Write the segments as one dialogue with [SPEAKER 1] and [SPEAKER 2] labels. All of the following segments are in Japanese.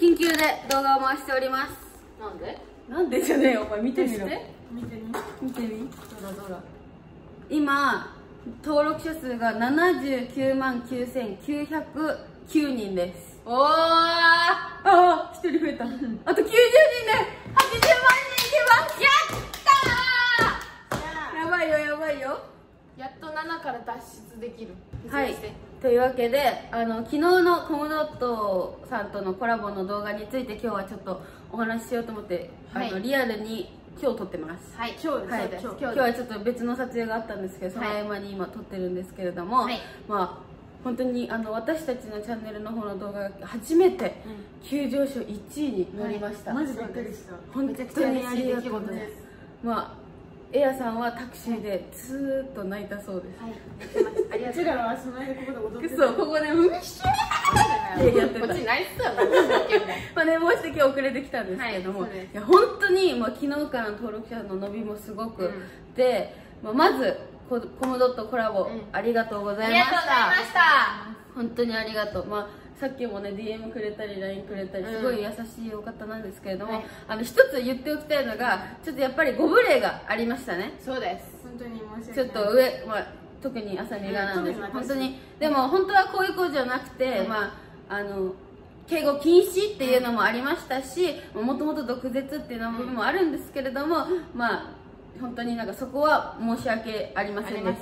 [SPEAKER 1] 緊急で動画を回しております。
[SPEAKER 2] なんでじゃねえよ、お前見てみろ。
[SPEAKER 1] 見てみ。
[SPEAKER 2] どうだ。
[SPEAKER 1] 今登録者数が79万9909人です。
[SPEAKER 2] おー、
[SPEAKER 1] ああ、1人増えた。あと90人で80万人いけます。やったー。やばいよやばいよ。
[SPEAKER 2] やっと7から脱出できる。
[SPEAKER 1] はい、というわけで昨日のコムドットさんとのコラボの動画について今日はちょっとお話ししようと思って、はい、リアルに今日撮ってます。
[SPEAKER 2] はい、今日です。
[SPEAKER 1] 今日はちょっと別の撮影があったんですけど、その合間に今撮ってるんですけれども、はい、まあ本当に私たちのチャンネルの方の動画が初めて急上昇1位に乗りました。
[SPEAKER 2] マジびっくりした。
[SPEAKER 1] 本当にありがとうございます。まあエアさんはタクシーでずーっと泣いたそうです。はい、
[SPEAKER 2] ありがとう。うちらはその間ここで踊ってた。
[SPEAKER 1] そう、ここでうっしゃーってやってた。
[SPEAKER 2] こっち泣いてたの。
[SPEAKER 1] まあ寝坊して今日遅れてきたんですけれども、いや本当に昨日からの登録者の伸びもすごくで、まずコムドットコラボありがとうございました。ありがとうございました。本当にありがとう。さっきもね DM くれたり LINE くれたりすごい優しいお方なんですけれども、一つ言っておきたいのがちょっとやっぱりご無礼がありましたね。
[SPEAKER 2] そうです。本当に申し訳ない。
[SPEAKER 1] ちょっと上、特にあさみがなんです、本当に。でも本当はこういう子じゃなくて、敬語禁止っていうのもありましたし、もともと毒舌っていうの部分もあるんですけれども、本当になんかそこは申し訳ありませんでした。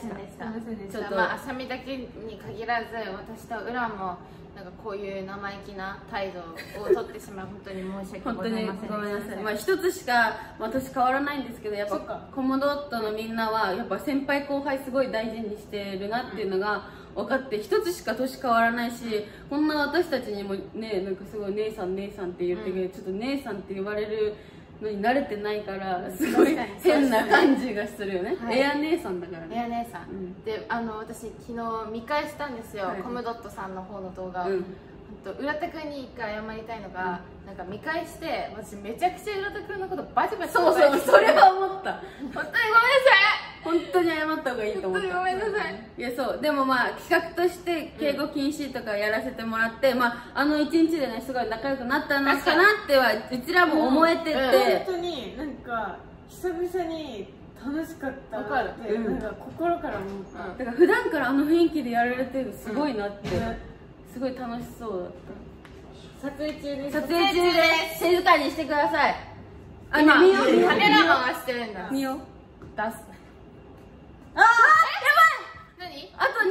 [SPEAKER 2] ちょっとあさみだけに限らず私とウラもなんかこういう生意気な態度をとってしまう本当に申し訳ございません。
[SPEAKER 1] 本当にごめんなさい。一つしか私変わらないんですけど、やっぱコムドットのみんなはやっぱ先輩後輩すごい大事にしてるなっていうのが分かって、一つしか年変わらないし、こんな私たちにもね、なんかすごい姉さん姉さんって言ってくれる、ちょっと姉さんって言われるのに慣れてないからすごい変な感じがするよね。エア姉さんだからね。
[SPEAKER 2] エア姉さんで、私昨日見返したんですよ、コムドットさんの方の動画を。浦田君に一回謝りたいのが、なんか見返して私めちゃくちゃ浦田君のことバチバチ
[SPEAKER 1] そうそれは思った。
[SPEAKER 2] 本当にごめんなさい。
[SPEAKER 1] 本当に謝った方がいいと思った。
[SPEAKER 2] ごめんなさい。
[SPEAKER 1] いやそう、でも企画として敬語禁止とかやらせてもらって、一日でねすごい仲良くなったのかなってはうちらも思えてて、
[SPEAKER 2] 本当になんか久々に楽しかったって、なんか心から思った。
[SPEAKER 1] だから普段から雰囲気でやられてるすごいなって、すごい楽しそうだった。撮影中です。撮影中です。静かにしてください。
[SPEAKER 2] 今カメラマンがしてるんだ。
[SPEAKER 1] 見よう。
[SPEAKER 2] 出す。
[SPEAKER 1] ああ、や
[SPEAKER 2] ばい。何？
[SPEAKER 1] あと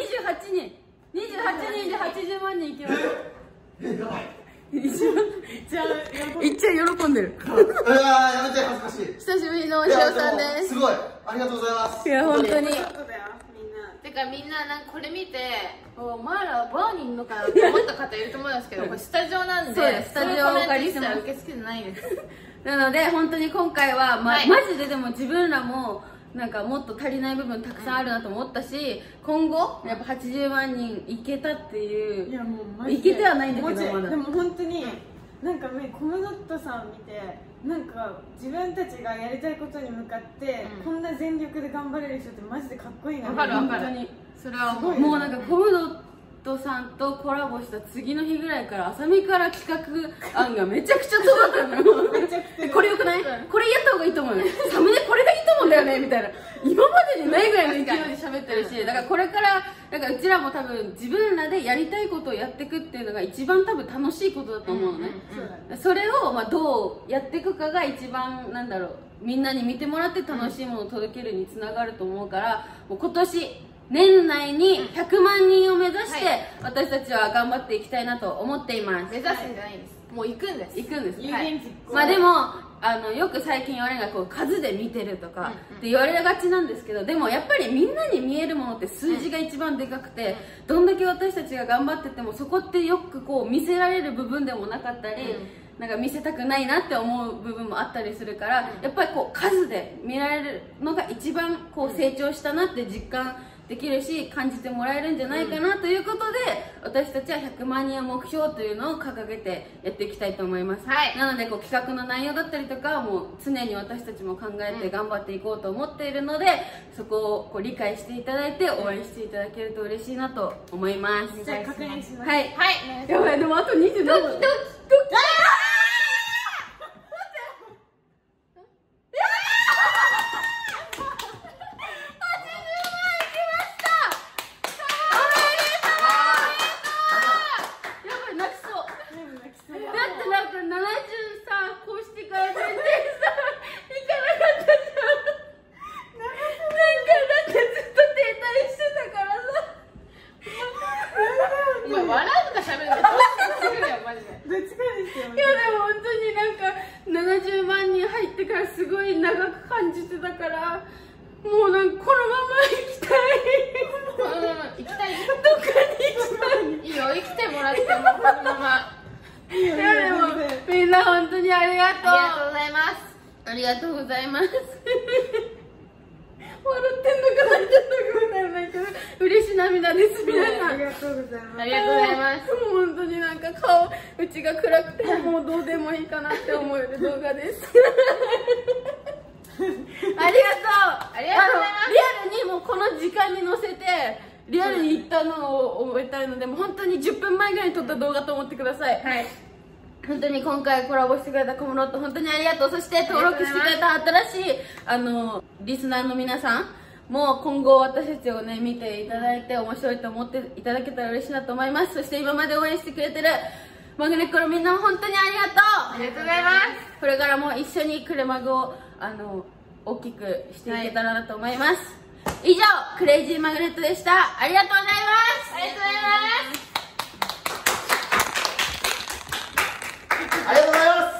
[SPEAKER 1] 28人。28人で80万人いきます。
[SPEAKER 3] やばい。
[SPEAKER 1] いっちゃ喜んでる。
[SPEAKER 3] やめて、恥ずかしい。
[SPEAKER 1] 久しぶりのおしおさんです。
[SPEAKER 3] すごい、ありがとうございます。
[SPEAKER 1] いや本当に。
[SPEAKER 2] てかみんなこれ見て、お前らバーにいるのかなって思った方いると思うんですけど、これスタジオなんで、
[SPEAKER 1] スタジオお借りしてます。
[SPEAKER 2] 受け付けてないです。
[SPEAKER 1] なので本当に今回はマジででも自分らもなんかもっと足りない部分たくさんあるなと思ったし、今後やっぱ80万人いけたっていう、いやもうマジでいけてはないんだけど、まだ
[SPEAKER 4] でも本当になんかコムドットさん見て、なんか自分たちがやりたいことに向かって、こんな全力で頑張れる人ってマジでかっこいいな。
[SPEAKER 2] 分かる分かる。それはも
[SPEAKER 1] うなんかコムドットさんとコラボした次の日ぐらいからあさみから企画案がめちゃくちゃ届いたのよ。これよくない？これやった方がいいと思うよ。サムネこれがいいと思うんだよねみたいな。今までにないぐらいの勢いで喋ってるし、だからこれからなんかうちらも多分自分らでやりたいことをやっていくっていうのが一番多分楽しいことだと思うのね。それをどうやっていくかが一番なんだろう、みんなに見てもらって楽しいものを届けるにつながると思うから、もう今年年内に100万人を目指して私たちは頑張っていきたいなと思っています。
[SPEAKER 2] 目指すんじゃないです。もう行くんです。
[SPEAKER 1] 行くんです。
[SPEAKER 2] 有言実行。
[SPEAKER 1] でもよく最近言われるのが数で見てるとかって言われがちなんですけど、でもやっぱりみんなに見えるものって数字が一番でかくて、どんだけ私たちが頑張っててもそこってよく見せられる部分でもなかったり、なんか見せたくないなって思う部分もあったりするから、やっぱり数で見られるのが一番成長したなって実感できるし、感じてもらえるんじゃないかなということで、私たちは100万人を目標というのを掲げてやっていきたいと思います。なので企画の内容だったりとかはもう常に私たちも考えて頑張っていこうと思っているので、そこを理解していただいて応援していただけると嬉しいなと思います。
[SPEAKER 4] じゃあ確認します。
[SPEAKER 1] はい。やばい、でもあと27分。ドキドキってなんか70さこうしてから全然さ行かなかったじゃん。なんかだってずっと停滞してたからさ。
[SPEAKER 2] お前笑うとか喋るのどうしてくるよマジで。
[SPEAKER 4] どっちかですよ。
[SPEAKER 1] いやでも本当になんか70万人入ってからすごい長く感じてたから、もうなんかこのまま行きたい。
[SPEAKER 2] 行きたい。
[SPEAKER 1] どっかに行きたい。
[SPEAKER 2] いいよ、生きてもらってもこのまま。
[SPEAKER 1] いやでもみんな本当にありがとう。
[SPEAKER 2] ありがとうございます。
[SPEAKER 1] ありがとうございます。笑ってんのか泣いてんのかわからないけど嬉し涙です皆さん。
[SPEAKER 4] ありがとうございます。
[SPEAKER 2] ありがとうございます。
[SPEAKER 1] もう本当になんか顔うちが暗くてもうどうでもいいかなって思える動画です。ありがとう。
[SPEAKER 2] ありがとうございます。
[SPEAKER 1] リアルにもうこの時間に載せてリアルに行ったのを覚えたいので、もう本当に10分前ぐらいに撮った動画と思ってください。
[SPEAKER 2] はい。
[SPEAKER 1] 本当に今回コラボしてくれたコムロット本当にありがとう。そして登録してくれた新しいリスナーの皆さんも今後私たちをね見ていただいて面白いと思っていただけたら嬉しいなと思います。そして今まで応援してくれてるマグネッコのみんなも本当にありがとう。
[SPEAKER 2] ありがとうございます。
[SPEAKER 1] これからも一緒にクレマグを大きくしていけたらなと思います。以上クレイジーマグネットでした。ありがとうございます。
[SPEAKER 2] ありがとうございます。
[SPEAKER 3] ありがとうございます。